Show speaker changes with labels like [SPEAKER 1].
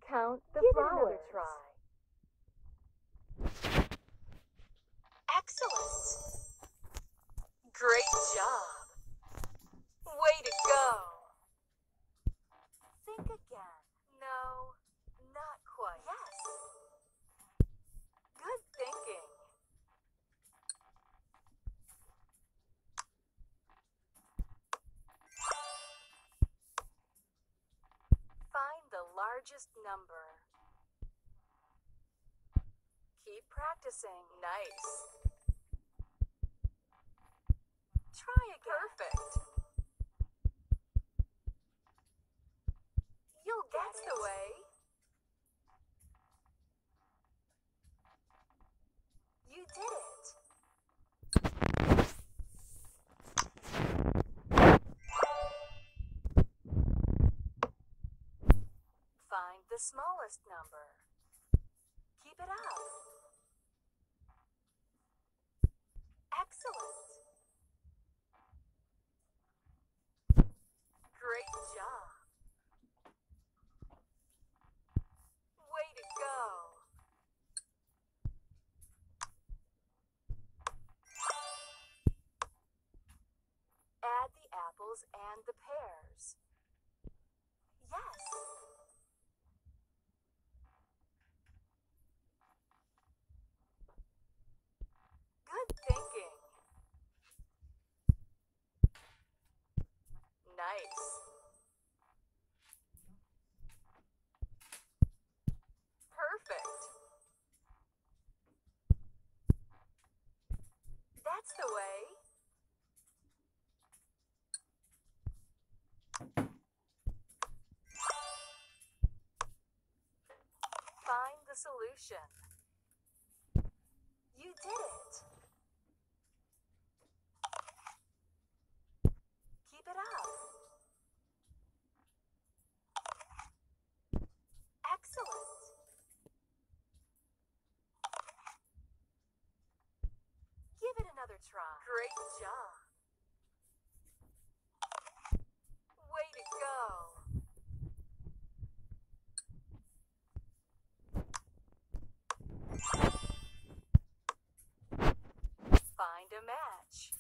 [SPEAKER 1] Count the
[SPEAKER 2] Give
[SPEAKER 1] flowers.
[SPEAKER 2] it another try.
[SPEAKER 3] Excellent. Great job. Way to go. Think again. No, not quite. Yes. Good thinking. Find the largest number. Keep practicing. Nice. Try again. Perfect. You'll get it. That's the way. You did it. Find the smallest number. Keep it up. Excellent. Great job. Way to go. Add the apples and the pears. Yes. Good thinking. Nice. Perfect. That's the way. Find the solution. You did it. Keep it up. Excellent. Give it another try. Great job. Way to go. Find a match.